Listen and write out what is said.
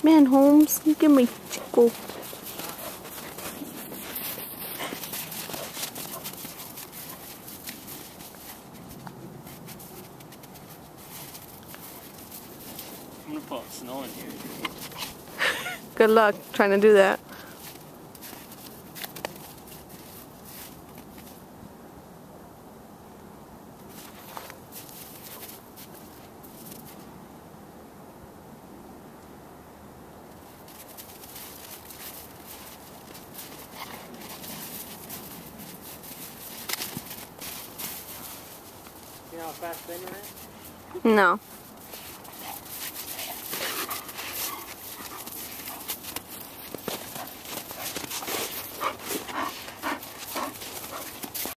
Man, Holmes, give me chico. I'm gonna put snow in here. Good luck trying to do that. You know how fast they ran? No.